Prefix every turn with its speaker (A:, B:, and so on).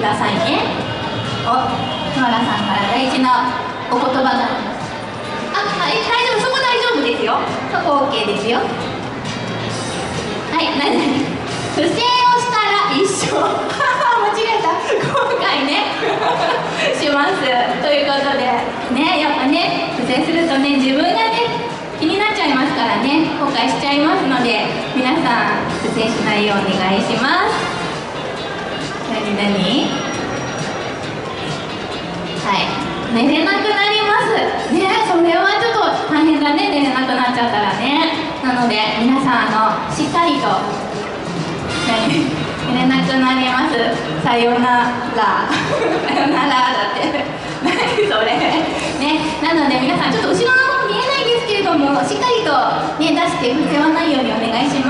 A: ださいね。お、野原さんから大事なお言葉があります。大丈夫、そこ大丈夫ですよ。そこ OK ですよ。はい、不正をしたら一生間違えた今回ねしますということでね、やっぱね、不正するとね、自分がね気になっちゃいますからね、後悔しちゃいますので、皆さん不正しないようお願いします。何はい、寝れなくなりますね。それはちょっと大変だね、寝れなくなっちゃったらね。なので皆さんしっかりと寝れなくなります。さよならさよならだって何それね。なので皆さんちょっと後ろの方見えないですけれども、しっかりとね出して不正はないようにお願いします。